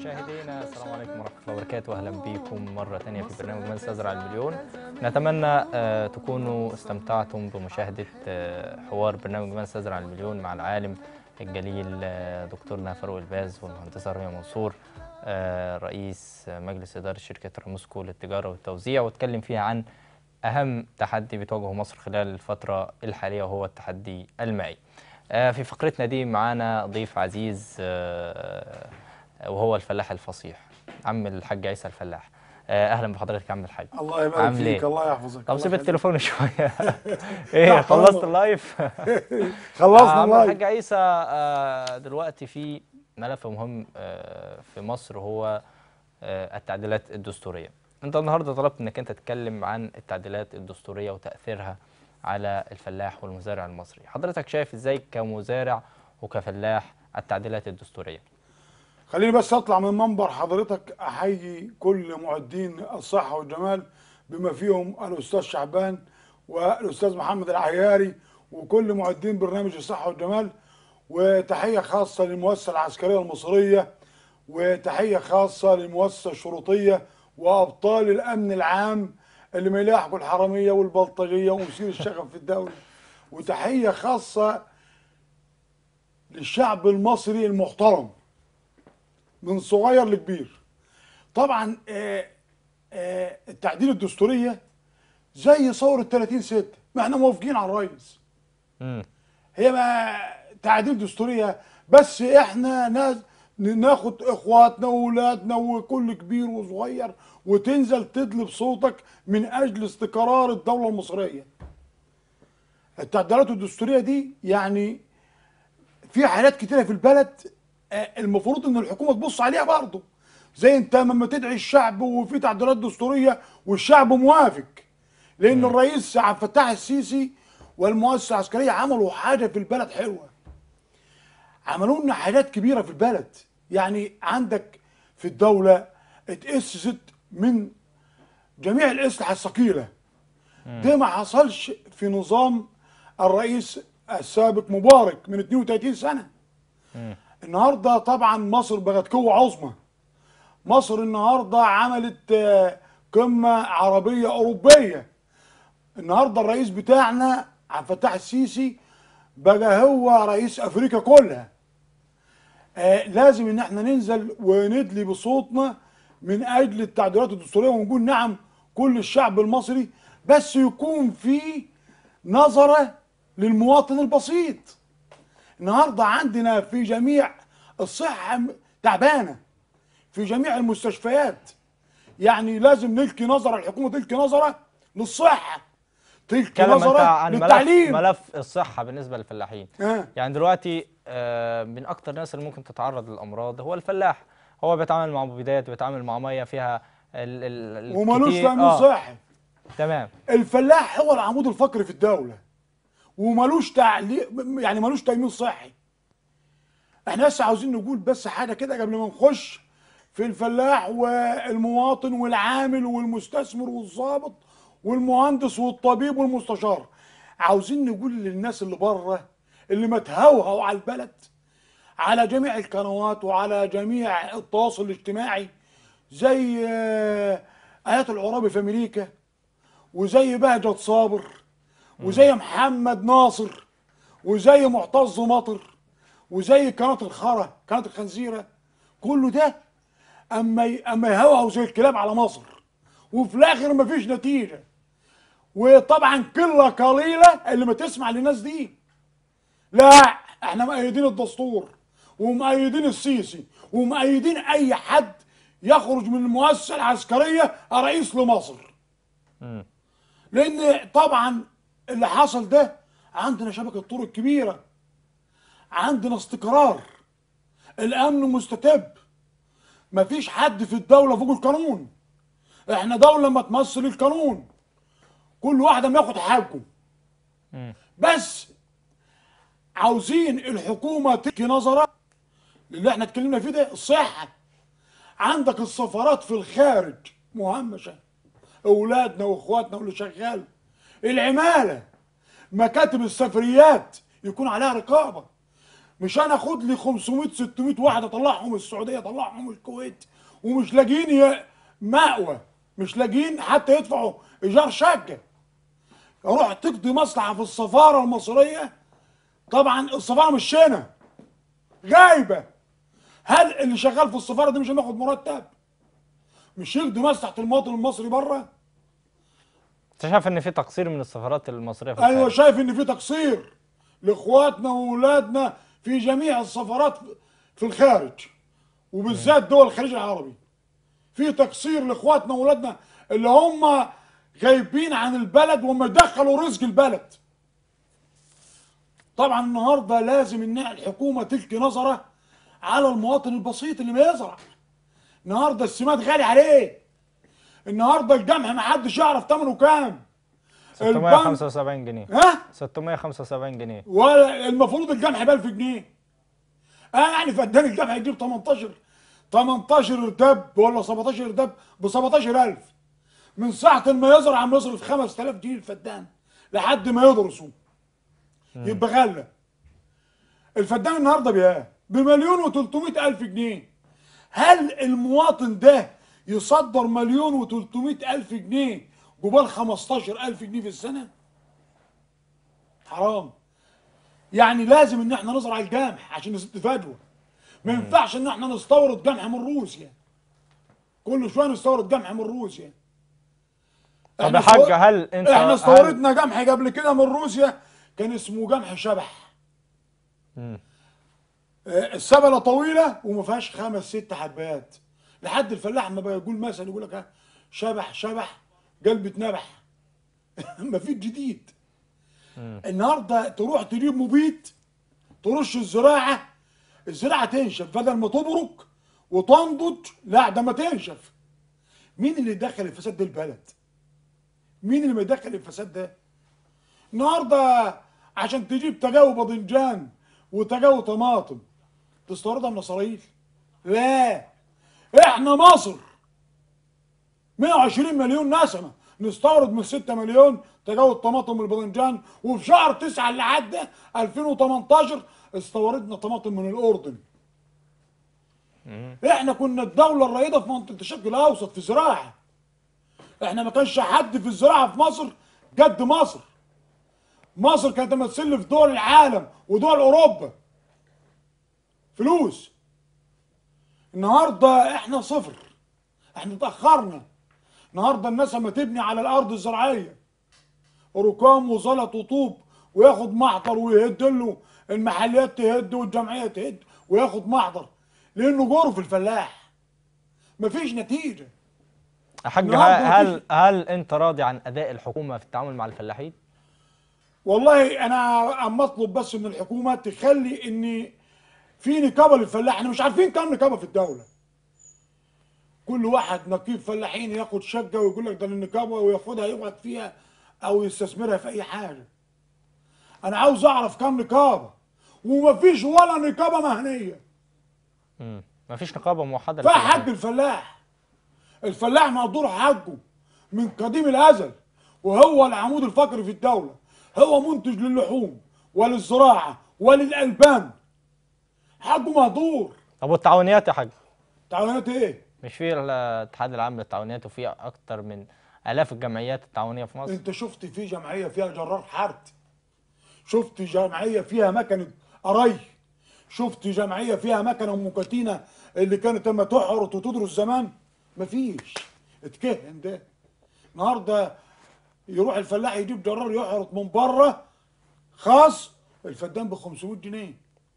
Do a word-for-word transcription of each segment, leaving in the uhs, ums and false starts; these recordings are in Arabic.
مشاهدينا السلام عليكم ورحمة الله وبركاته. أهلا بكم مرة تانية في برنامج من سيزرع المليون. نتمنى آه، تكونوا استمتعتم بمشاهدة آه، حوار برنامج من سيزرع المليون مع العالم الجليل آه، دكتورنا فاروق الباز والمهندسة رؤية منصور آه، رئيس مجلس إدارة شركة راموسكو للتجارة والتوزيع، واتكلم فيها عن أهم تحدي بتواجهه مصر خلال الفترة الحالية وهو التحدي المائي. آه، في فقرتنا دي معانا ضيف عزيز آه، وهو الفلاح الفصيح عم الحاج عيسى الفلاح. آه، اهلا بحضرتك يا عم الحاج. الله يبارك عامل فيك. ايه؟ الله يحفظك. طب الله سيب يخليك. التليفون شويه. ايه خلصت اللايف؟ خلصنا عم اللايف. الحاج عيسى، آه، دلوقتي في ملف مهم آه، في مصر هو آه، التعديلات الدستوريه. انت النهارده طلبت انك انت تتكلم عن التعديلات الدستوريه وتاثيرها على الفلاح والمزارع المصري. حضرتك شايف ازاي كمزارع وكفلاح التعديلات الدستوريه؟ خليني بس اطلع من منبر حضرتك احيي كل معدين الصحه والجمال بما فيهم الاستاذ شعبان والاستاذ محمد العياري وكل معدين برنامج الصحه والجمال، وتحيه خاصه للمؤسسه العسكريه المصريه، وتحيه خاصه للمؤسسه الشرطيه وابطال الامن العام اللي ما يلاحقوا الحراميه والبلطجيه ومثير الشغب في الدوله، وتحيه خاصه للشعب المصري المحترم من صغير لكبير. طبعا آه، آه، التعديل الدستوريه زي ثوره ثلاثين ستة، ما احنا موافقين على الرئيس. امم هي ما تعديل دستوريه، بس احنا ناس ناخد اخواتنا واولادنا وكل كبير وصغير وتنزل تدلب صوتك من اجل استقرار الدوله المصريه. التعديلات الدستوريه دي يعني في حاجات كتيره في البلد آه، المفروض ان الحكومه تبص عليها برضه، زي انت لما تدعي الشعب وفي تعديلات دستوريه والشعب موافق، لان امم الرئيس عبد الفتاح السيسي والمؤسسه العسكريه عملوا حاجه في البلد حلوه، عملوا لنا حاجات كبيره في البلد. يعني عندك في الدوله اتأسست من جميع الاسلحه الثقيله، ده ما حصلش في نظام الرئيس السابق مبارك من اثنين وثلاثين سنه. النهارده طبعا مصر بقت قوه عظمى. مصر النهارده عملت آه، قمه عربيه اوروبيه. النهارده الرئيس بتاعنا عبد الفتاح السيسي بقى هو رئيس افريقيا كلها. آه لازم ان احنا ننزل وندلي بصوتنا من اجل التعديلات الدستوريه ونقول نعم كل الشعب المصري، بس يكون في نظره للمواطن البسيط. النهارده عندنا في جميع الصحه م- تعبانه في جميع المستشفيات، يعني لازم نلقي نظره، الحكومه تلقي نظره للصحه، تلقي اتكلم انت نظره عن ملف للتعليم. ملف الصحه بالنسبه للفلاحين. آه. يعني دلوقتي آه، من اكتر الناس اللي ممكن تتعرض للامراض هو الفلاح. هو بيتعامل مع مبيدات، بيتعامل مع ميه فيها ال ال ومالوش الكتير. تامين اه صحي. تمام. الفلاح هو العمود الفقري في الدوله، ومالوش تعليم، يعني مالوش تامين صحي. احنا بس عاوزين نقول بس حاجه كده قبل ما نخش في الفلاح والمواطن والعامل والمستثمر والضابط والمهندس والطبيب والمستشار. عاوزين نقول للناس اللي بره اللي متهوهوا على البلد على جميع القنوات وعلى جميع التواصل الاجتماعي، زي آه، ايات العرابي في امريكا، وزي بهجت صابر، وزي محمد ناصر، وزي معتز مطر، وزي قناه الخرا، قناه الخنزيره، كله ده اما ي- اما يهوهوا زي الكلاب على مصر، وفي الاخر مفيش نتيجه. وطبعا قله قليله اللي ما تسمع للناس دي. لا، احنا مؤيدين الدستور ومؤيدين السيسي ومؤيدين اي حد يخرج من المؤسسه العسكريه رئيس لمصر، مم. لان طبعا اللي حصل ده عندنا شبكه طرق كبيره، عندنا استقرار، الامن مستتب، مفيش حد في الدوله فوق القانون، احنا دوله ما تمثل القانون، كل واحد ما ياخد حقه. مم. بس عاوزين الحكومه تلقي نظره للي احنا اتكلمنا فيه ده. الصحه، عندك السفارات في الخارج مهمشه، اولادنا واخواتنا واللي شغال، العماله، مكاتب السفريات يكون عليها رقابه، مش انا اخد لي خمسمائة ستمائة واحد اطلعهم السعوديه، اطلعهم الكويت، ومش لاقيين ي- مأوى، مش لاقيين حتى يدفعوا ايجار شقه. اروح تقضي مصلحه في السفاره المصريه، طبعا السفاره مش هنا، غايبه. هل اللي شغال في السفاره دي مش هناخد مرتب؟ مش يقضي مصلحه المواطن المصري بره؟ انت شايف ان في تقصير من السفارات المصريه في ايوه الخارج؟ شايف ان في تقصير لاخواتنا واولادنا في جميع السفارات في الخارج، وبالذات دول الخليج العربي. في تقصير لاخواتنا واولادنا اللي هم غايبين عن البلد وهم يدخلوا رزق البلد. طبعا النهارده لازم ان الحكومه تلقي نظره على المواطن البسيط اللي ما يزرع. النهارده السماد غالي عليه، النهارده القمح ما حدش يعرف ثمنه كام. ستمائة وخمسة وسبعين جنيه. ها؟ ستمائة وخمسة وسبعين جنيه. والمفروض القمح ب ألف جنيه. اه يعني فدان القمح يجيب تمنتاشر تمنتاشر ارداب ولا سبعتاشر ارداب ب سبعتاشر ألف. من ساعة ما يزرع عم يصرف خمسة آلاف جنيه الفدان لحد ما يدرسوا يبقى غلة. الفدان النهارده بإيه؟ بمليون وتلتمائة ألف جنيه. هل المواطن ده يصدر مليون وتلتمائة ألف جنيه قبال خمستاشر ألف جنيه في السنة؟ حرام. يعني لازم ان احنا نزرع القمح عشان نسد فجوه. ما ينفعش ان احنا نستورد قمح من روسيا، كل شويه نستورد قمح من روسيا. طب يا احنا حاج، استو- هل انت احنا هل استوردنا قمح قبل كده من روسيا كان اسمه قمح شبح. مم. آه، السبله طويله وما فيهاش خمس ست حبات، لحد الفلاح ما بيقول مثلا يقول لك ها، شبح شبح قلبة نبح. ما في جديد. مم. النهارده تروح تجيب مبيد ترش الزراعه، الزراعه تنشف بدل ما تبرك وتنضج، لا ده ما تنشف. مين اللي يدخل الفساد ده البلد؟ مين اللي ما يدخل الفساد ده؟ النهارده عشان تجيب تجاوي باذنجان وتجاوي طماطم تستوردها من اسرائيل؟ لا، احنا مصر مائة وعشرين مليون نسمه، نستورد من ستة مليون تجاوز الطماطم والباذنجان. وفي شهر تسعة اللي عدى ألفين وتمنتاشر استوردنا طماطم من الاردن. مم. احنا كنا الدوله الرائده في منطقه الشرق الاوسط في الزراعه. احنا ما كانش حد في الزراعه في مصر قد مصر. مصر كانت تمثل في دول العالم ودول اوروبا فلوس. النهارده احنا صفر، احنا اتاخرنا. النهارده الناس اما تبني على الارض الزراعيه ركام وزلط وطوب وياخد محضر ويهد له، المحليات تهد والجمعيه تهد وياخد محضر، لانه جور في الفلاح. مفيش نتيجه. يا حاج، النهارده هل مفيش. هل انت راضي عن اداء الحكومه في التعامل مع الفلاحين؟ والله انا اما اطلب بس من الحكومه تخلي ان في نقابه للفلاح. احنا مش عارفين كام نقابه في الدوله. كل واحد نقيب فلاحين ياخد شقه ويقول لك ده النقابه وياخدها يقعد فيها او يستثمرها في اي حاجه. انا عاوز اعرف كام نقابه، ومفيش ولا نقابه مهنيه امم مفيش نقابه موحده فيها حق للفلاحين. الفلاح. الفلاح مقدور حقه من قديم الازل، وهو العمود الفقري في الدوله. هو منتج للحوم وللزراعه وللالبان، حقه مهدور. طب والتعاونيات يا حاج؟ تعاونات ايه؟ مش في الاتحاد العام للتعاونيات وفي اكتر من الاف الجمعيات التعاونيه في مصر؟ انت شفت في جمعيه فيها جرار حرث؟ شفت جمعيه فيها مكنه قري؟ شفت جمعيه فيها مكنه ام كتينه اللي كانت لما تحرط وتدرس زمان؟ مفيش. اتكهن ده. النهارده يروح الفلاح يجيب جرار يحرط من بره خاص، الفدان ب خمسمائة جنيه.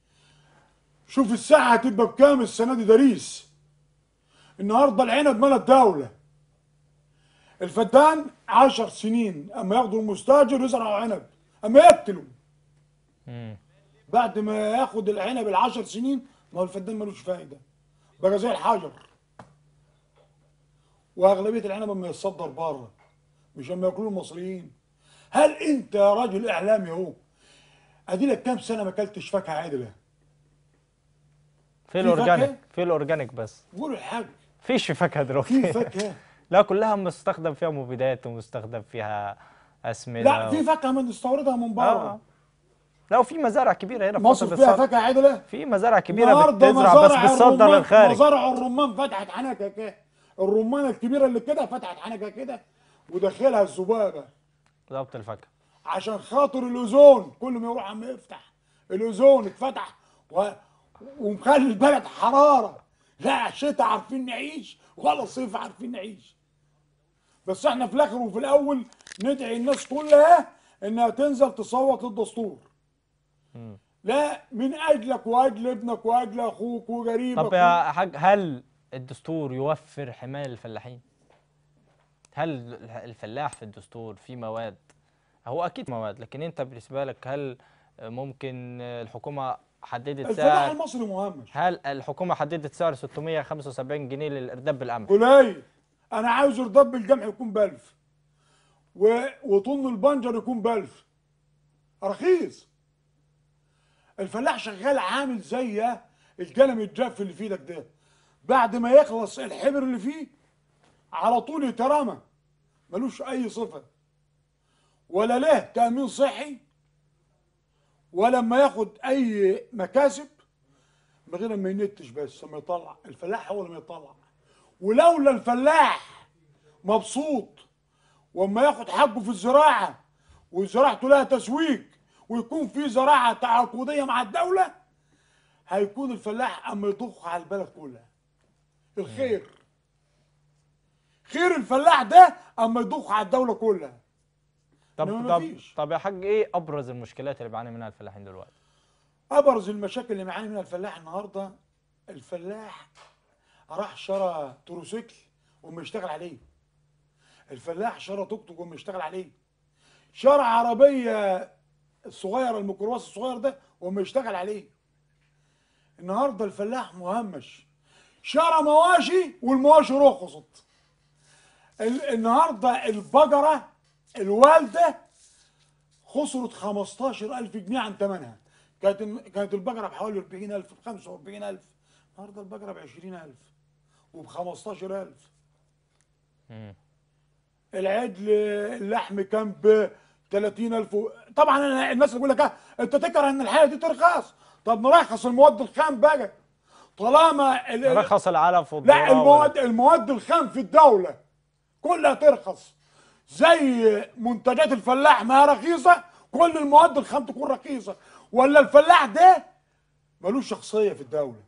شوف الساعه هتبقى بكام السنه دي دريس. النهارده العنب مال الدوله. الفدان عشر سنين اما ياخدوا المستاجر يزرعوا عنب اما يقتلوا. امم بعد ما ياخد العنب العشر سنين ما هو الفدان ملوش فايده، بقى زي الحجر. واغلبيه العنب اما يتصدر بره مش اما ياكلوه المصريين. هل انت يا راجل اعلامي اهو ادي لك كام سنه ما اكلتش فاكهه عدله؟ في في فاكهة؟ الاورجانيك، في الاورجانيك بس. قول الحاج. فيش في فاكهه دلوقتي. في فاكهه؟ لا، كلها مستخدم فيها مبيدات ومستخدم فيها اسمده لا، في و... فاكهه من نستوردها من اه بره. لا، في مزارع كبيره هنا في مصر مصر فيها بتصدر. فاكهه عدله. في مزارع كبيره النهارده بتزرع بس مزارع بتصدر الرمان، للخارج. مزارع الرمان فتحت حنكه كده، الرمانه الكبيره اللي كده فتحت حنكه كده وداخلها الذبابه بالظبط الفاكهه. عشان خاطر الاوزون، كل ما يروح عم يفتح الاوزون اتفتح و... ومخلي البلد حراره، لا شتاء عارفين نعيش ولا صيف عارفين نعيش. بس احنا في الاخر وفي الاول ندعي الناس كلها انها تنزل تصوت للدستور. لا، من اجلك واجل ابنك واجل اخوك وقريبك. طب يا حاج، هل الدستور يوفر حمايه للفلاحين؟ هل الفلاح في الدستور في مواد؟ هو اكيد مواد، لكن انت بالنسبه لك هل ممكن الحكومه حددت الفلاح سعر؟ المصري مهمش. هل الحكومه حددت سعر ستمائة وخمسة وسبعين جنيه للارداب بالقمح؟ قليل. انا عاوز ارداب بالجمح يكون بألف و... وطن البنجر يكون بألف، رخيص. الفلاح شغال عامل زي القلم الجاف اللي في ايدك ده، بعد ما يخلص الحبر اللي فيه على طول يترمى، ملوش اي صفه ولا له تامين صحي ولا لما ياخد اي مكاسب، من غير ما ينتج بس لما يطلع. الفلاح هو اللي يطلع، ولولا الفلاح مبسوط واما ياخد حقه في الزراعه وزراعته لها تسويق ويكون في زراعه تعاقديه مع الدوله، هيكون الفلاح اما يضخ على البلد كلها. الخير خير الفلاح ده اما يضخ على الدوله كلها. طب طب طب يا حاج، ايه ابرز المشكلات اللي بيعاني منها الفلاحين دلوقتي؟ ابرز المشاكل اللي بيعاني منها الفلاح النهارده، الفلاح راح شرى تروسيكل وما يشتغل عليه، الفلاح شرى توك توك وما يشتغل عليه، شرى عربيه الصغيره الميكروباص الصغير ده وما يشتغل عليه. النهارده الفلاح مهمش، شرى مواشي والمواشي رخصت. النهارده البقره الوالده خسرت خمستاشر ألف جنيه عن ثمنها. كانت كانت البقره بحوالي أربعين ألف ب خمسة وأربعين ألف، النهارده البقره ب عشرين ألف وب خمستاشر ألف. العجل اللحم كان ب ثلاثين ألف. طبعا الناس اللي بيقول لك انت تكره ان الحاجه دي ترخص، طب نرخص المواد الخام بقى طالما نرخص العلف والذره. لا، المواد المواد الخام في الدوله كلها ترخص، زي منتجات الفلاح ما رخيصه كل المواد الخام تكون رخيصه، ولا الفلاح ده ملوش شخصيه في الدوله،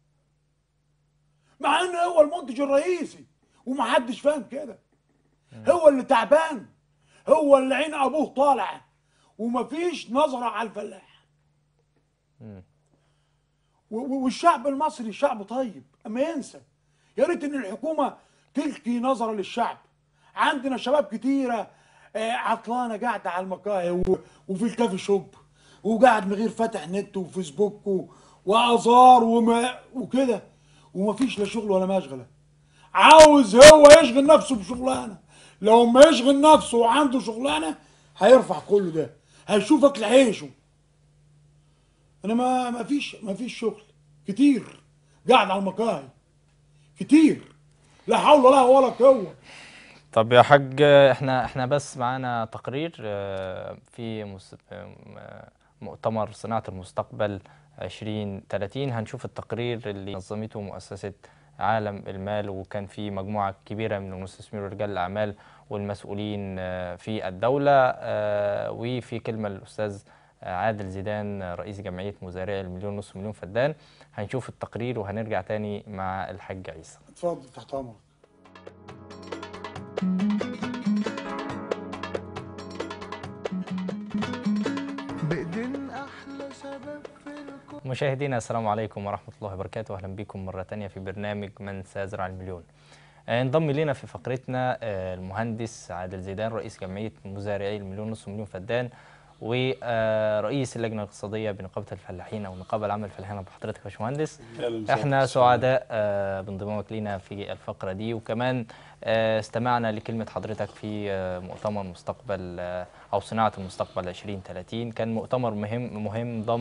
مع انه هو المنتج الرئيسي ومحدش فاهم كده. هو اللي تعبان، هو اللي عين ابوه طالع ومفيش نظره على الفلاح. والشعب المصري شعب طيب اما ينسى. يا ريت ان الحكومه تلقي نظره للشعب. عندنا شباب كتيره عطلانه قاعده على المقاهي وفي الكافي شوب وقاعد من غير فاتح نت وفيسبوك وازار وما وكده، ومفيش لا شغل ولا مشغله. عاوز هو يشغل نفسه بشغلانه، لو ما يشغل نفسه وعنده شغلانه هيرفع كله ده، هيشوف اكل عيشه. انا ما ما فيش ما فيش شغل كتير، قاعد على المقاهي كتير، لا حول ولا ولا قوه. طب يا حاج، احنا احنا بس معانا تقرير في مؤتمر صناعه المستقبل عشرين ثلاثين، هنشوف التقرير اللي نظمته مؤسسه عالم المال، وكان في مجموعة كبيرة من المستثمرين ورجال الأعمال والمسؤولين في الدولة، وفي كلمة للأستاذ عادل زيدان رئيس جمعية مزارعي المليون نصف مليون فدان. هنشوف التقرير وهنرجع تاني مع الحاج عيسى. اتفضل تحت أمرك. مشاهدينا السلام عليكم ورحمة الله وبركاته، أهلا بكم مرة تانية في برنامج من سيزرع المليون. انضم لنا في فقرتنا المهندس عادل زيدان رئيس جمعية مزارعي المليون نصف مليون فدان ورئيس اللجنة الاقتصادية بنقابة الفلاحين أو نقابة العامة للفلاحين. بحضرتك يا باشمهندس، احنا سعداء بانضمامك لنا في الفقرة دي، وكمان استمعنا لكلمة حضرتك في مؤتمر مستقبل أو صناعة المستقبل عشرين ثلاثين. كان مؤتمر مهم مهم ضم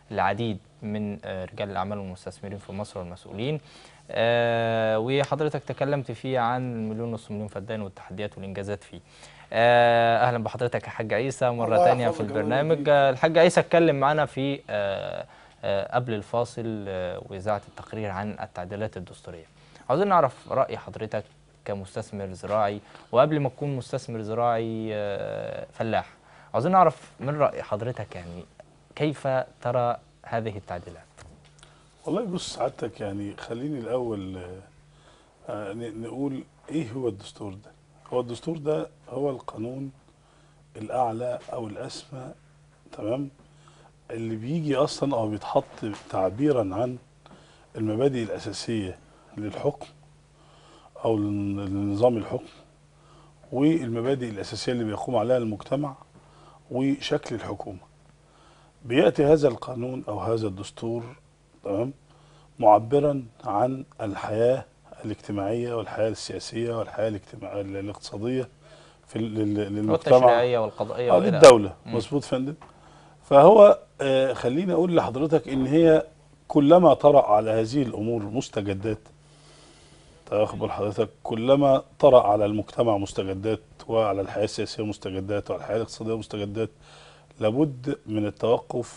العديد من آه، رجال الأعمال والمستثمرين في مصر والمسؤولين. آه، وحضرتك تكلمت فيه عن المليون ونص مليون فدان والتحديات والإنجازات فيه. آه، أهلا بحضرتك يا حاج عيسى مرة الله تانية في يحفظك، الله البرنامج. يبارك آه، الحاج عيسى اتكلم معنا في آه، آه، قبل الفاصل آه، وإذاعة التقرير عن التعديلات الدستورية. عاوزين نعرف رأي حضرتك كمستثمر زراعي، وقبل ما تكون مستثمر زراعي آه، فلاح، عاوزين نعرف من رأي حضرتك يعني كيف ترى هذه التعديلات؟ والله بص سعادتك، يعني خليني الأول آه، ن- نقول إيه هو الدستور ده. هو الدستور ده هو القانون الأعلى أو الأسمى، تمام، اللي بيجي أصلا أو بيتحط تعبيرا عن المبادئ الأساسية للحكم أو لن- لنظام الحكم، والمبادئ الأساسية اللي بيقوم عليها المجتمع، وشكل الحكومة. بيأتي هذا القانون أو هذا الدستور، تمام، معبرا عن الحياة الاجتماعية والحياة السياسية والحياة الاجتماعية الاقتصادية في ال- لل- للمجتمع والتشريعية والقضائية أو وإلى آخره. للدولة. مظبوط فندم. فهو آه خليني أقول لحضرتك إن هي كلما طرأ على هذه الأمور مستجدات، تاخد بال حضرتك، كلما طرأ على المجتمع مستجدات وعلى الحياة السياسية مستجدات وعلى الحياة الاقتصادية مستجدات، لابد من التوقف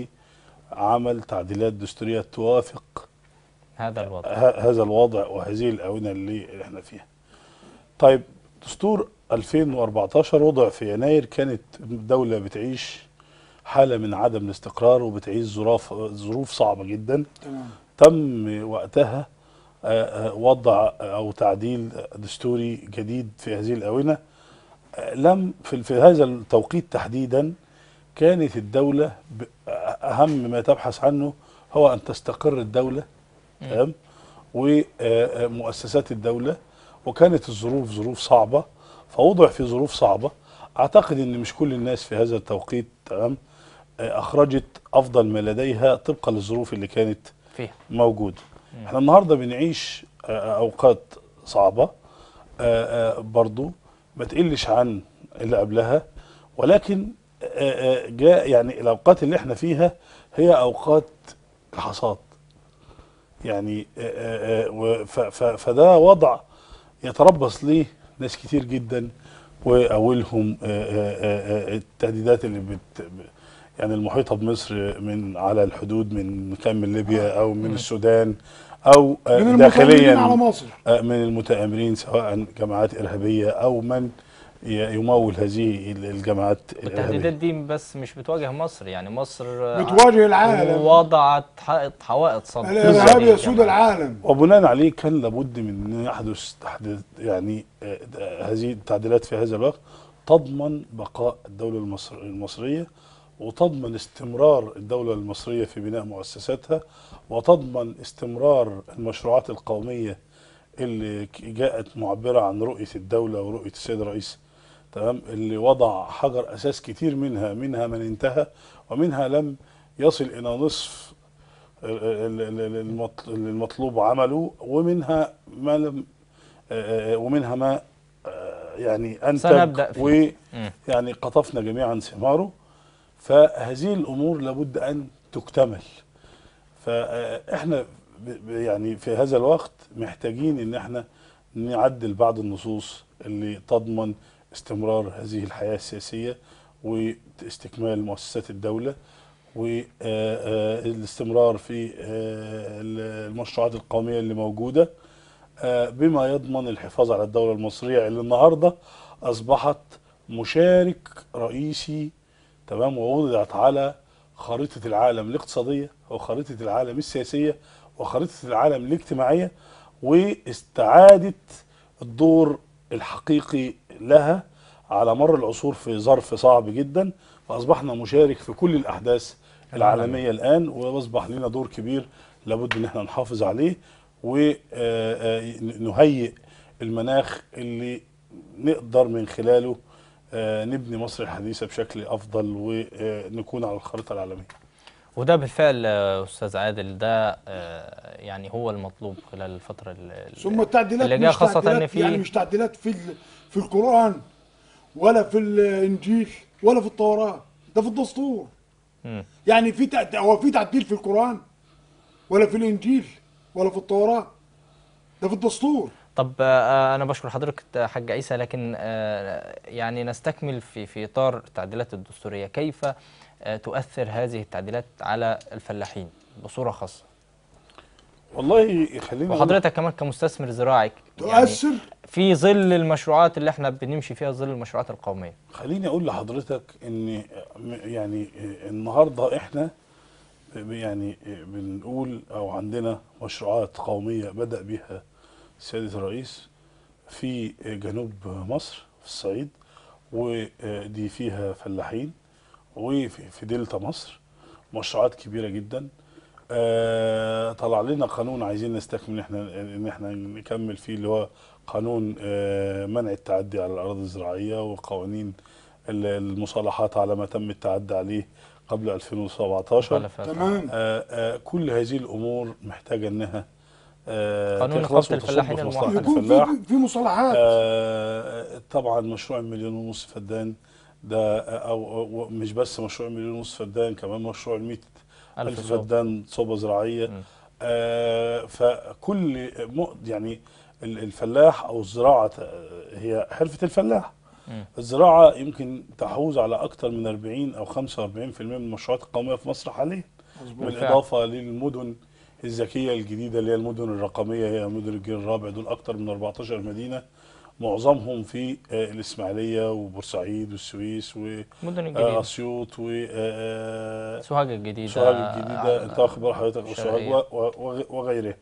لعمل تعديلات دستورية توافق هذا الوضع. ه- هذا الوضع وهذه الآونة اللي احنا فيها. طيب، دستور ألفين وأربعتاشر وضع في يناير، كانت الدولة بتعيش حالة من عدم الاستقرار وبتعيش ظروف ظروف صعبة جدا. تمام. تم وقتها آه، آه، وضع أو تعديل دستوري جديد في هذه الآونة. آه، لم في في هذا التوقيت تحديدا كانت الدولة ب- أهم ما تبحث عنه هو أن تستقر الدولة، تمام، ومؤسسات الدولة، وكانت الظروف ظروف صعبة، فوضع في ظروف صعبة. أعتقد أن مش كل الناس في هذا التوقيت، تمام، آه، أخرجت أفضل ما لديها طبقا للظروف اللي كانت فيها. موجودة. احنا النهاردة بنعيش آه، أوقات صعبة آه، آه، برضو ما تقلش عن اللي قبلها، ولكن آه، آه، جاء يعني الأوقات اللي احنا فيها هي أوقات الحصاد. يعني آه، آه، آه، و- ف- ف- فده وضع يتربص ليه ناس كتير جدا، واولهم آه، آه، آه، التهديدات اللي بت يعني المحيطه بمصر من على الحدود، من كان من ليبيا او من السودان او آه، من المتآمرين داخليا على مصر. آه، من المتآمرين، سواء جماعات ارهابيه او من ي- يمول هذه الجماعات والتهديدات الارهابيه. دي بس مش بتواجه مصر، يعني مصر آه، بتواجه العالم. وضعت حائط حوائط صد الارهاب هذه يسود الجماعات. العالم. وبناء عليه كان لابد من ان يحدث تحديث، يعني آه، آه، هذه التعديلات في هذا الوقت تضمن بقاء الدولة المصر المصرية، وتضمن استمرار الدولة المصرية في بناء مؤسساتها، وتضمن استمرار المشروعات القومية اللي ك- جاءت معبرة عن رؤية الدولة ورؤية السيد الرئيس، تمام، اللي وضع حجر أساس كتير منها منها من انتهى، ومنها لم يصل إلى نصف ال- ال- ال- المط- المطلوب عمله، ومنها ما لم آه، آه، ومنها ما آه، يعني أنتج، سنبدأ فيه. مم. ويعني قطفنا جميعا ثماره. فهذه الأمور لابد أن تكتمل. فإحنا ب- ب- يعني في هذا الوقت محتاجين إن احنا نعدل بعض النصوص اللي تضمن استمرار هذه الحياة السياسية واستكمال مؤسسات الدولة، والاستمرار في آه، المشروعات القومية اللي موجودة، آه، بما يضمن الحفاظ على الدولة المصرية اللي النهاردة أصبحت مشارك رئيسي، تمام، ووضعت على خريطة العالم الاقتصادية وخريطة العالم السياسية وخريطة العالم الاجتماعية، واستعادت الدور الحقيقي لها على مر العصور في ظرف صعب جدا. فأصبحنا مشارك في كل الأحداث العالمية الآن، وأصبح لنا دور كبير لابد إن احنا نحافظ عليه، ونهيئ المناخ اللي نقدر من خلاله آه، نبني مصر الحديثة بشكل أفضل ونكون على الخريطة العالمية. وده بالفعل آه، أستاذ عادل، ده آه، يعني هو المطلوب خلال الفترة ال- ثم التعديلات اللي جايه، مش خاصة إن تعديلات، في يعني مش تعديلات في ال- في القرآن ولا في الإنجيل ولا في التوراة، ده في الدستور. مم. يعني في تع- هو في تعديل في القرآن ولا في الإنجيل ولا في التوراة؟ ده في الدستور. طب آه، أنا بشكر حضرتك حاج عيسى، لكن آه، يعني نستكمل في في إطار التعديلات الدستورية. كيف آه، تؤثر هذه التعديلات على الفلاحين بصورة خاصة؟ والله خليني اقول وحضرتك كمان كمستثمر زراعي، يعني تؤثر. في ظل المشروعات اللي احنا بنمشي فيها، ظل المشروعات القومية. خليني اقول لحضرتك ان يعني النهارده احنا يعني بنقول او عندنا مشروعات قوميه بدأ بها سياده الرئيس في جنوب مصر في الصعيد، ودي فيها فلاحين، وفي في دلتا مصر مشروعات كبيره جدا. آه طلع لنا قانون عايزين نستكمل احنا ان احنا نكمل فيه، اللي هو قانون آه منع التعدي على الاراضي الزراعيه، وقوانين ال- المصالحات على ما تم التعدي عليه قبل ألفين وسبعتاشر. مخالفات. تمام. آه آه كل هذه الامور محتاجه انها آه قانون تخلص نقابة وتصب الفلاحين في مصلحه الموحدة. يكون في الفلاح. في مصطلحات. آه طبعا مشروع المليون ونص فدان ده، او أو مش بس مشروع المليون ونص فدان، كمان مشروع المئة ألف ألف صوب. فدان صوبة زراعية. مم. آه فكل م- يعني ال- الفلاح او الزراعة آه، هي حرفة الفلاح. مم. الزراعة يمكن تحوز على أكثر من أربعين أو خمسة وأربعين بالمئة من المشروعات القومية في مصر حاليا، مظبوط. بالفعل. بالإضافة للمدن الذكية الجديدة اللي هي المدن الرقمية، هي مدن الجيل الرابع. دول أكثر من أربعتاشر مدينة، معظمهم في آه، الإسماعيلية وبورسعيد والسويس مدن الجديدة، وأسيوط وسوهاج سوهاج الجديدة، الجديدة. أنت على واخد بال حضرتك، وسوهاج الشرقية. و- و- وغيرها.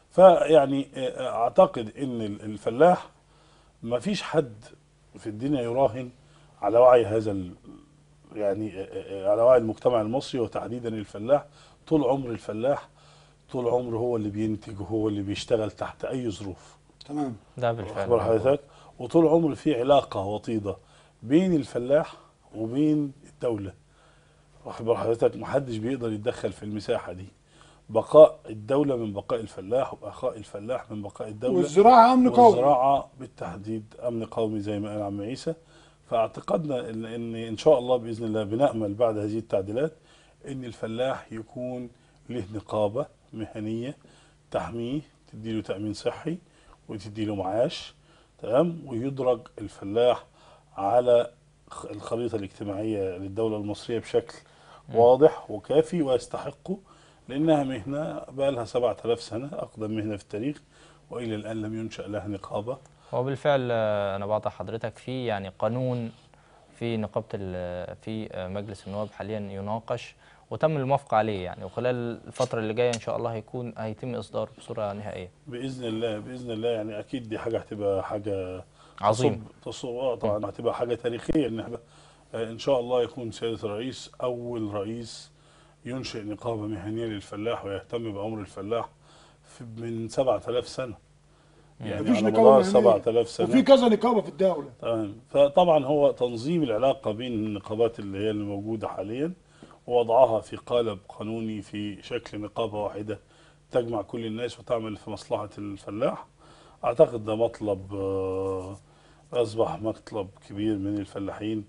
فيعني آه، أعتقد إن الفلاح ما فيش حد في الدنيا يراهن على وعي هذا ال... يعني على وعي المجتمع المصري، وتحديدا الفلاح. طول عمر الفلاح طول عمره هو اللي بينتج وهو اللي بيشتغل تحت اي ظروف. تمام. ده واخد بالفعل بال موجود. حضرتك؟ وطول عمر في علاقه وطيده بين الفلاح وبين الدوله. واخد بال حضرتك؟ محدش بيقدر يتدخل في المساحه دي. بقاء الدوله من بقاء الفلاح، وبقاء الفلاح من بقاء الدوله. والزراعة أمن قومي. والزراعة بالتحديد أمن قومي زي ما قال عم عيسى. فاعتقدنا إن, إن إن شاء الله بإذن الله بنأمل بعد هذه التعديلات إن الفلاح يكون له نقابة مهنية تحميه، تديله تأمين صحي وتديله معاش، تمام، ويدرج الفلاح على خ- الخريطة الاجتماعية للدولة المصرية بشكل واضح وكافي ويستحقه، لأنها مهنة بقى لها سبعة آلاف سنة، أقدم مهنة في التاريخ، وإلى الآن لم ينشأ لها نقابة. هو بالفعل آه، أنا بقطع حضرتك في يعني قانون في نقابة ال- في آه، مجلس النواب حاليا يناقش وتم الموافقة عليه، يعني وخلال الفترة اللي جاية إن شاء الله هيكون هيتم إصداره بصورة نهائية. بإذن الله بإذن الله يعني أكيد دي حاجة هتبقى حاجة عظيم. تصب تصب آه طبعا هتبقى حاجة تاريخية، إن إحنا آه، إن شاء الله يكون سيادة الرئيس أول رئيس ينشئ نقابة مهنية للفلاح ويهتم بأمر الفلاح في من سبعة آلاف سنة. يعني مفيش على نقابة مدار مهنية. سبعة آلاف سنة. وفي كذا نقابة في الدولة. تمام. فطبعا هو تنظيم العلاقة بين النقابات اللي هي الموجودة حاليا، ووضعها في قالب قانوني في شكل نقابة واحدة تجمع كل الناس وتعمل في مصلحة الفلاح. أعتقد ده مطلب آه، أصبح مطلب كبير من الفلاحين.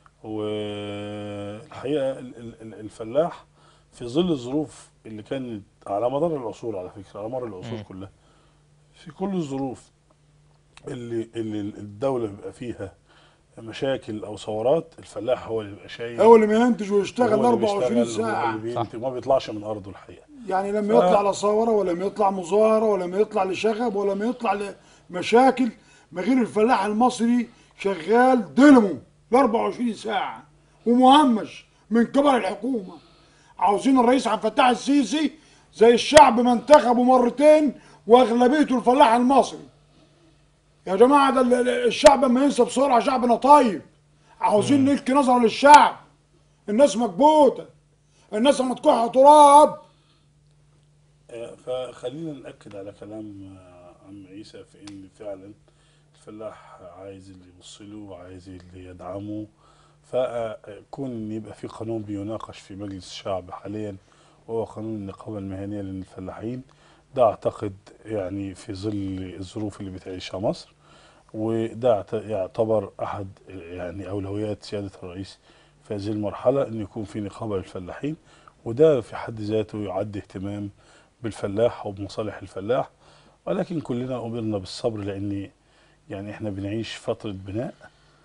والحقيقة ال- ال- ال- الفلاح في ظل الظروف اللي كانت على مدار العصور، على فكرة على مر العصور مم. كلها، في كل الظروف اللي اللي الدولة بيبقى فيها مشاكل او ثورات، الفلاح هو اللي بيبقى شايل، هو اللي بينتج ويشتغل وهو اللي أربعة وعشرين بيشتغل، وهو اللي ساعة. بينتج، ما بيطلعش من ارضه الحقيقه. يعني ف لما يطلع لا ثورة ولا لما يطلع مظاهرة ولا لما يطلع لشغب ولا لما يطلع لمشاكل، ما غير الفلاح المصري شغال دينامو ال أربعة وعشرين ساعة ومهمش من قبل الحكومة. عاوزين الرئيس عبد الفتاح السيسي زي الشعب ما انتخبه مرتين واغلبيته الفلاح المصري. يا جماعة ده ال- ال- الشعب ما ينسى بسرعة، شعبنا طيب. عاوزين نلقي نظرة للشعب. الناس مكبوتة، الناس مدكوحة تراب. آه، فخلينا ناكد على كلام آه، عم عيسى في ان فعلا الفلاح عايز اللي يبص له وعايز اللي يدعمه. فكون يبقى في قانون بيناقش في مجلس الشعب حاليا وهو قانون النقابه المهنيه للفلاحين، ده اعتقد يعني في ظل الظروف اللي بتعيشها مصر، وده يعتبر احد يعني اولويات سياده الرئيس في هذه المرحله ان يكون في نقابه للفلاحين، وده في حد ذاته يعد اهتمام بالفلاح وبمصالح الفلاح. ولكن كلنا امرنا بالصبر، لان يعني احنا بنعيش فتره بناء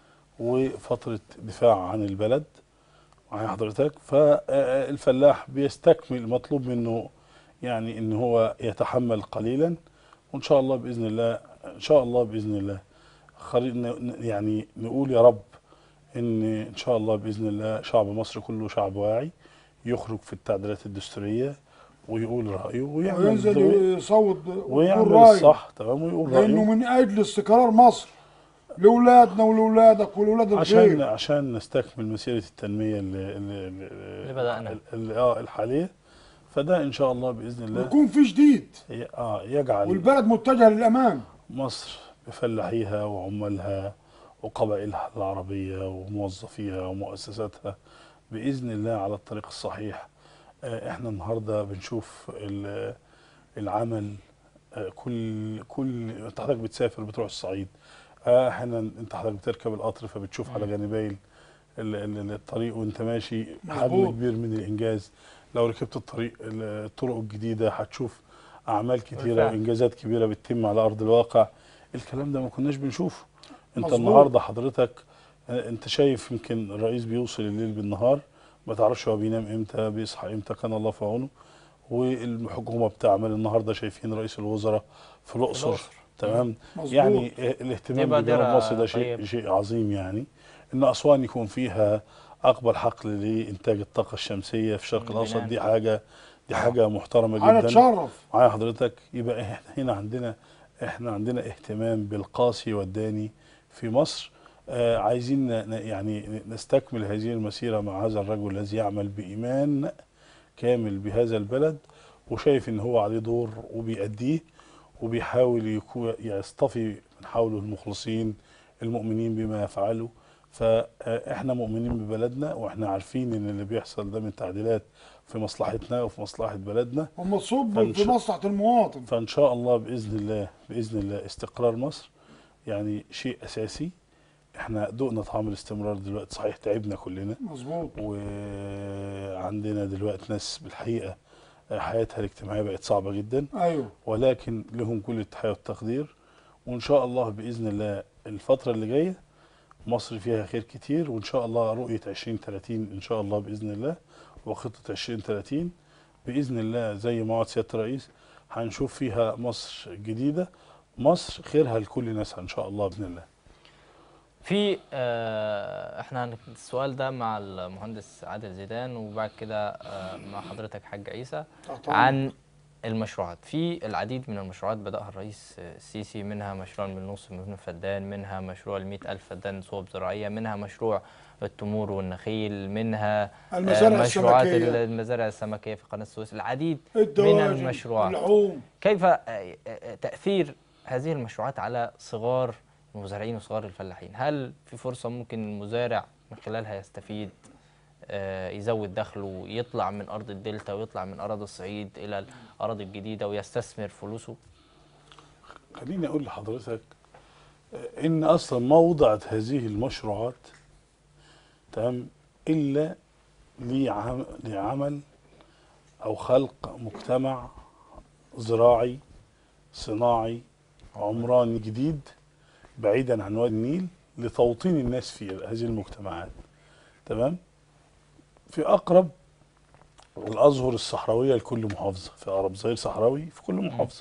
وفتره دفاع عن البلد معايا حضرتك. فالفلاح بيستكمل مطلوب منه يعني ان هو يتحمل قليلا، وان شاء الله باذن الله ان شاء الله باذن الله خلينا يعني نقول يا رب ان ان شاء الله باذن الله شعب مصر كله شعب واعي، يخرج في التعديلات الدستوريه ويقول رايه ويعمل وينزل يصوت ويقول ويعمل رايه، الصح تمام ويقول لانه رايه من اجل استقرار مصر لاولادنا ولاولادك ولاولاد عشان الخير. عشان نستكمل مسيره التنميه اللي اللي, اللي بدأنا. اللي اه الحاليه. فده ان شاء الله باذن الله ويكون في جديد ي- اه يجعل والبلد متجهه للامام. مصر بفلاحيها وعمالها وقبائلها العربيه وموظفيها ومؤسساتها باذن الله على الطريق الصحيح. آه احنا النهارده بنشوف ال- العمل. آه كل كل انت حضرتك بتسافر بتروح الصعيد، آه احيانا انت حضرتك بتركب القطر فبتشوف على جانبي ال- ال- الطريق وانت ماشي حجم مظبوط. كبير من الانجاز. لو ركبت الطريق الطرق الجديده هتشوف اعمال كتيره بالفعل. وانجازات كبيره بتتم على ارض الواقع. الكلام ده ما كناش بنشوفه. انت مظبوط. النهارده حضرتك آه، انت شايف يمكن الرئيس بيوصل الليل بالنهار، ما تعرفش هو بينام امتى بيصحى امتى، كان الله في عونه. والحكومه بتعمل النهارده شايفين رئيس الوزراء في الاقصر الأقصر. تمام. مظبوط. يعني الاهتمام دي بجنوب بادرة مصر ده شيء طيبة. شيء عظيم. يعني ان اسوان يكون فيها اكبر حقل لانتاج الطاقه الشمسيه في الشرق الاوسط، بناءً. دي حاجه دي آه. حاجه محترمه انا جدا. اتشرف. معايا حضرتك. يبقى احنا هنا عندنا احنا عندنا اهتمام بالقاسي والداني في مصر. آه عايزين ن- يعني نستكمل هذه المسيره مع هذا الرجل الذي يعمل بايمان كامل بهذا البلد، وشايف ان هو عليه دور وبيأديه، وبيحاول يكون يصطفي من حوله المخلصين المؤمنين بما يفعله. فاحنا مؤمنين ببلدنا، واحنا عارفين ان اللي بيحصل ده من تعديلات في مصلحتنا وفي مصلحة بلدنا. ومصب فنش- في مصلحه المواطن. فان شاء الله باذن الله باذن الله استقرار مصر يعني شيء اساسي. احنا دقنا طعم الاستمرار دلوقتي، صحيح تعبنا كلنا، مظبوط. وعندنا دلوقتي ناس بالحقيقة حياتها الاجتماعية بقت صعبة جدا، ايوه. ولكن لهم كل التحية والتقدير. وإن شاء الله بإذن الله الفترة اللي جاية مصر فيها خير كتير، وإن شاء الله رؤية عشرين ثلاثين إن شاء الله بإذن الله وخطة عشرين ثلاثين بإذن الله زي ما وعد سيادة الرئيس هنشوف فيها مصر جديدة، مصر خيرها لكل ناسها إن شاء الله بإذن الله. في آه، احنا هن- السؤال ده مع المهندس عادل زيدان، وبعد كده آه، مع حضرتك حاج عيسى طبعاً. عن المشروعات. في العديد من المشروعات بدأها الرئيس السيسي، منها مشروع من نص مليون فدان، منها مشروع المئة ألف فدان صوب زراعية، منها مشروع التمور والنخيل، منها المزارع آه، مشروعات السمكية. المزارع السمكية في قناة السويس، العديد من الدواجن المشروعات. اللحوم. كيف آه، آه، تأثير هذه المشروعات على صغار المزارعين وصغار الفلاحين؟ هل في فرصة ممكن المزارع من خلالها يستفيد، آه، يزود دخله، يطلع من أرض الدلتا ويطلع من أراضي الصعيد إلى الأراضي الجديدة ويستثمر فلوسه؟ خليني أقول لحضرتك آه، إن أصلا ما وضعت هذه المشروعات تمام إلا لعم- لعمل أو خلق مجتمع زراعي صناعي عمراني جديد بعيدا عن وادي النيل، لتوطين الناس في هذه المجتمعات. تمام. في أقرب الأزهر الصحراوية لكل محافظة، في أقرب ظهير صحراوي في كل محافظة.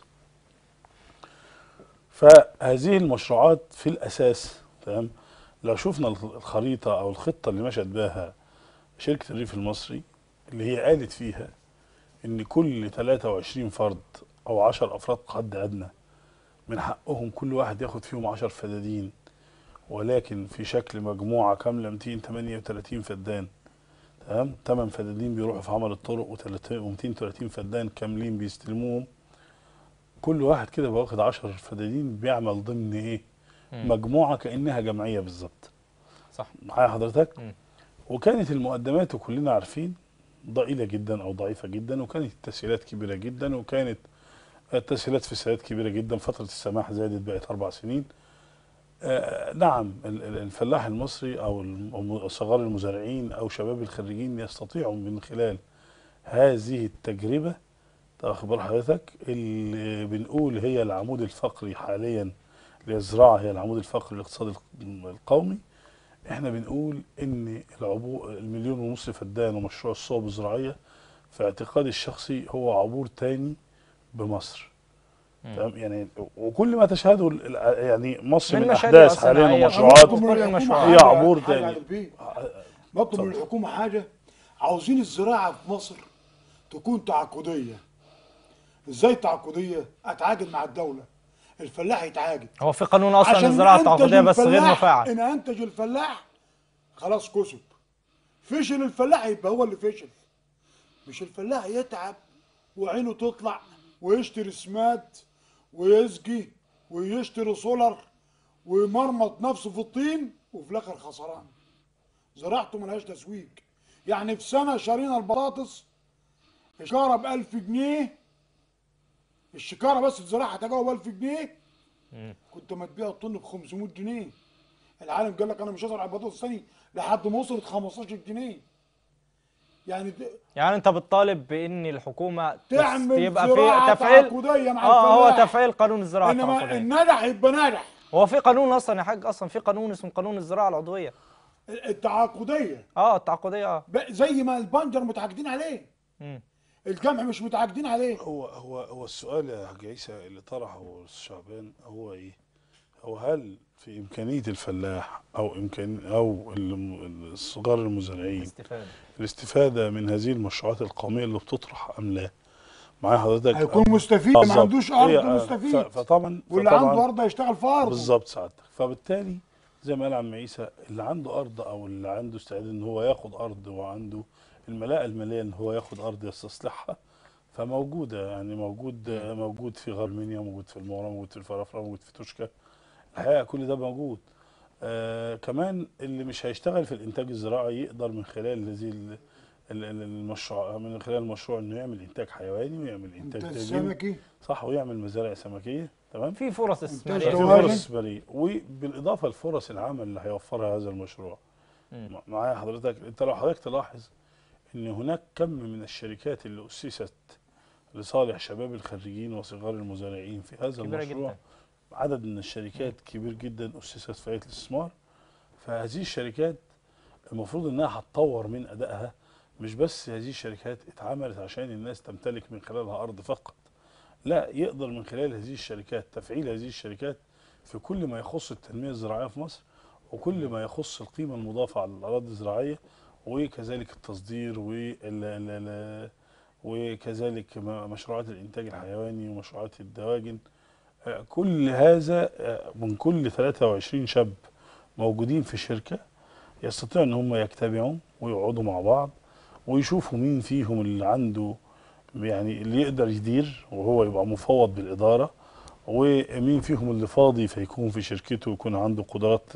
فهذه المشروعات في الأساس تمام لو شفنا الخريطة أو الخطة اللي مشت بها شركة الريف المصري، اللي هي قالت فيها إن كل ثلاثة وعشرين فرد أو عشر أفراد قد أدنى من حقهم كل واحد ياخد فيهم عشر فدادين، ولكن في شكل مجموعة كاملة مئتين وثمانية وثلاثين فدان. تمام. ثمانية فدادين بيروحوا في عمل الطرق ومئتين وثلاثين فدان كاملين بيستلموهم. كل واحد كده واخد عشر فدادين بيعمل ضمن ايه؟ مم. مجموعة كأنها جمعية بالظبط. صح. معايا حضرتك؟ مم. وكانت المقدمات وكلنا عارفين ضئيلة جدا أو ضعيفة جدا، وكانت التسهيلات كبيرة جدا، وكانت التسهيلات في سنوات كبيرة جدا. فترة السماح زادت بقت أربع سنين. آه نعم، ال- ال- الفلاح المصري او الم- صغار المزارعين او شباب الخريجين يستطيعوا من خلال هذه التجربه، واخد بال حضرتك، اللي بنقول هي العمود الفقري حاليا للزراعه، هي العمود الفقري للاقتصاد الق- القومي. احنا بنقول ان العبور المليون ونص فدان ومشروع الصوب الزراعيه في اعتقادي الشخصي هو عبور تاني بمصر. تمام، يعني وكل ما تشهده ال- ال- يعني مصر من من مشاريع احداث حاليا صناعية ومشروعات وكل من الحكومة المشروعات. هي حاجة- عبور حاجة تاني. على البيت. بطلب من الحكومه حاجه، عاوزين الزراعه في مصر تكون تعاقديه. ازاي تعاقديه؟ اتعاقد مع الدوله، الفلاح يتعاقد. هو في قانون اصلا عشان الزراعه أنتج التعاقديه بس غير الفلاح- مفعل. ان انتج الفلاح خلاص كسب. فشل الفلاح يبقى هو اللي فشل، مش الفلاح يتعب وعينه تطلع ويشتري سماد ويسقي ويشتري سولر ويمرمط نفسه في الطين وفي الاخر خسران. زراعته ملهاش تسويق. يعني في سنه شارينا البطاطس الشكاره ب ألف جنيه، الشكاره بس الزراعه تجاوب ألف جنيه، كنت ما تبيع الطن ب خمسمائة جنيه. العالم قال لك انا مش هزرع البطاطس ثاني لحد ما وصلت خمستاشر جنيه. يعني د- يعني انت بتطالب بان الحكومه تس- تعمل يبقى زراعه في تفعيل تعاقديه مع اه هو الفلاح. تفعيل قانون الزراعه انما التعاقديه. النجح يبقى ناجح. هو في قانون اصلا يا حاج، اصلا في قانون اسمه قانون الزراعه العضويه. التعاقديه اه التعاقديه اه ب- زي ما البنجر متعاقدين عليه، مم. القمح مش متعاقدين عليه. هو هو هو السؤال يا حاج عيسى اللي طرحه الشعبان هو ايه؟ هو هل في امكانيه الفلاح او امكان او الم- الصغار المزارعين استفاده. الاستفاده من هذه المشروعات القوميه اللي بتطرح ام لا؟ معايا حضرتك؟ هيكون مستفيد، آه، ما بالظبط. عندوش هي- ارض آه، مستفيد، ف- فطبعا واللي فطبعاً عنده ارض هيشتغل في ارضه. بالظبط سعادتك. فبالتالي زي ما قال عم عيسى، اللي عنده ارض او اللي عنده استعداد ان هو ياخد ارض وعنده الملاءه الماليه ان هو ياخد ارض يستصلحها، فموجوده، يعني موجود موجود في غرمينيا، موجود في المورا، موجود في الفرافره، موجود في توشكا. الحقيقه كل ده موجود. آه كمان اللي مش هيشتغل في الانتاج الزراعي يقدر من خلال هذه ال- ال- ال- المشروع، من خلال المشروع انه يعمل انتاج حيواني ويعمل انتاج انتاج دجاجي، سمكي، صح، ويعمل مزارع سمكيه. تمام، في فرص إنتاج استثماريه. في دواجن. فرص استثماريه، وبالاضافه لفرص العمل اللي هيوفرها هذا المشروع. مم. م- معايا حضرتك، انت لو حضرتك تلاحظ ان هناك كم من الشركات اللي اسست لصالح شباب الخريجين وصغار المزارعين في هذا كبيرة المشروع، جدا. عدد من الشركات كبير جدا اسست في هيئه الاستثمار. فهذه الشركات المفروض انها هتطور من ادائها. مش بس هذه الشركات اتعملت عشان الناس تمتلك من خلالها ارض فقط، لا، يقدر من خلال هذه الشركات تفعيل هذه الشركات في كل ما يخص التنمية الزراعية في مصر، وكل ما يخص القيمة المضافة على الأراضي الزراعية، وكذلك التصدير وال- ال- ال- وكذلك م- مشروعات الإنتاج الحيواني ومشروعات الدواجن. آه، كل هذا آه، من كل ثلاثة وعشرين شاب موجودين في شركة يستطيعوا ان هم يجتمعوا ويقعدوا مع بعض ويشوفوا مين فيهم اللي عنده، يعني اللي يقدر يدير وهو يبقى مفوض بالإدارة، ومين فيهم اللي فاضي فيكون في شركته ويكون عنده قدرات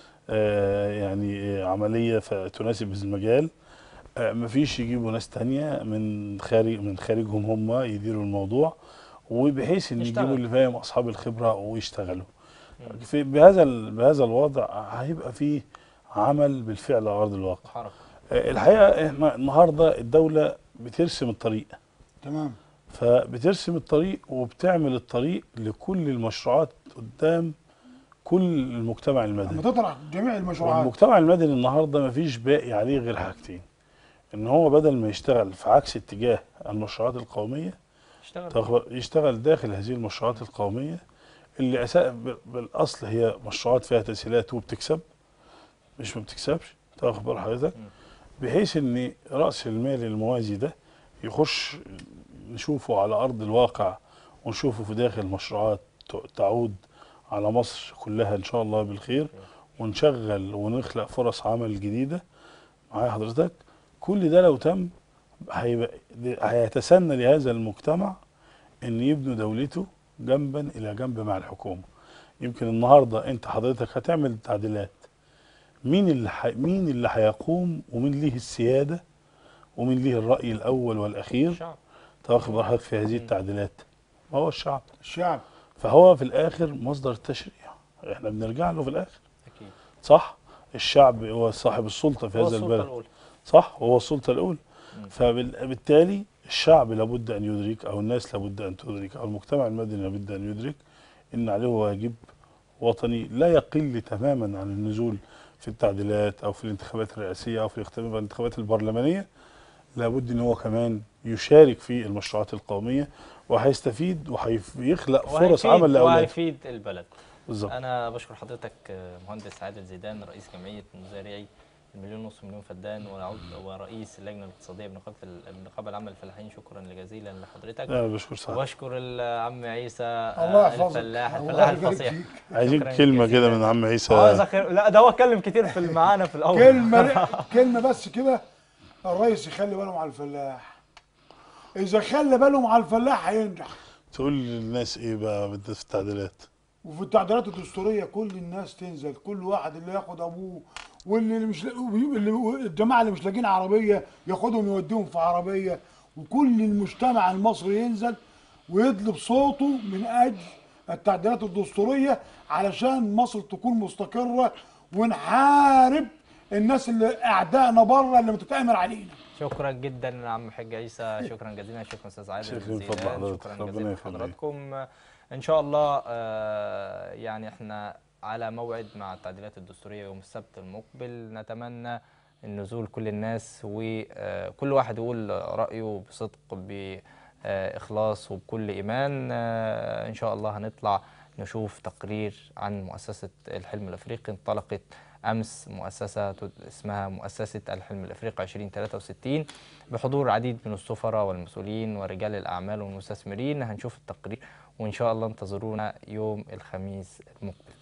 آه، يعني آه، عملية فتناسب المجال. آه، مفيش يجيبوا ناس تانية من خارج من خارجهم هم يديروا الموضوع، وبحيث ان يشتغل. يجيبوا اللي فاهم اصحاب الخبرة ويشتغلوا. في بهذا ال- بهذا الوضع هيبقى فيه عمل بالفعل على ارض الواقع. حركه. آه، الحقيقه احنا النهارده الدوله بترسم الطريق، تمام. فبترسم الطريق وبتعمل الطريق لكل المشروعات قدام كل المجتمع لما المدني. تطرح جميع المشروعات، والمجتمع المدني النهارده مفيش باقي عليه غير حاجتين، ان هو بدل ما يشتغل في عكس اتجاه المشروعات القوميه اشتغل. تاخد- يشتغل داخل هذه المشروعات القوميه اللي أسا- بال- بالاصل هي مشروعات فيها تسهيلات وبتكسب، مش ما بتكسبش، تاخد بال حضرتك، بحيث ان راس المال الموازي ده يخش نشوفه على ارض الواقع ونشوفه في داخل مشروعات ت- تعود على مصر كلها ان شاء الله بالخير، ونشغل ونخلق فرص عمل جديده. معايا حضرتك، كل ده لو تم هيبقى هيتسنى لهذا المجتمع ان يبنوا دولته جنبا الى جنب مع الحكومه. يمكن النهارده انت حضرتك هتعمل تعديلات، مين اللي ح... مين اللي هيقوم ومين ليه السياده ومين ليه الراي الاول والاخير الشعب. تاخد راحتك في هذه التعديلات؟ ما هو الشعب. الشعب. فهو في الاخر مصدر التشريع، احنا بنرجع له في الاخر. اكيد. صح. الشعب هو صاحب السلطه في هو هذا السلطة البلد. الأولى. صح، هو السلطه الاولى. فبالتالي الشعب لابد ان يدرك، او الناس لابد ان تدرك، او المجتمع المدني لابد ان يدرك ان عليه واجب وطني لا يقل تماما عن النزول في التعديلات او في الانتخابات الرئاسيه او في الانتخابات البرلمانيه. لابد ان هو كمان يشارك في المشروعات القوميه، وهيستفيد وهيخلق فرص عمل لاولاده وهيفيد البلد. بالظبط. انا بشكر حضرتك مهندس عادل زيدان، رئيس جمعيه مزارعي المليون ونص مليون فدان ورئيس اللجنه الاقتصاديه بنقابه النقابه العامه للفلاحين. شكرا جزيلا لحضرتك. انا بشكر سعد. وبشكر العم عيسى الله يحفظك. الفلاح الفلاح الفصيح. عايزين كلمه كده من عم عيسى. لا ده هو اتكلم كتير في معانا في الاول. كلمه كلمه بس كده. الرئيس يخلي باله على الفلاح، اذا خلى بالهم على الفلاح هينجح. تقول للناس ايه بقى في التعديلات؟ وفي التعديلات الدستوريه كل الناس تنزل، كل واحد اللي ياخد ابوه، واللي مش اللي الجماعه اللي مش لاقيين عربيه ياخدهم يوديهم في عربيه، وكل المجتمع المصري ينزل ويطلب صوته من اجل التعديلات الدستوريه علشان مصر تكون مستقره، ونحارب الناس اللي اعدائنا بره اللي بتتآمر علينا. شكرا جدا يا عم حاج عيسى، شكرا جزيلا. شكرا استاذ عادل زيدان، شكرا جزيلا لحضراتكم. ان شاء الله آه يعني احنا على موعد مع التعديلات الدستوريه يوم السبت المقبل. نتمنى النزول كل الناس وكل واحد يقول رايه بصدق باخلاص وبكل ايمان. آه ان شاء الله هنطلع نشوف تقرير عن مؤسسه الحلم الافريقي. انطلقت امس مؤسسه اسمها مؤسسه الحلم الافريقي ألفين وثلاثة وستين بحضور عديد من السفراء والمسؤولين ورجال الاعمال والمستثمرين. هنشوف التقرير وان شاء الله انتظرونا يوم الخميس المقبل.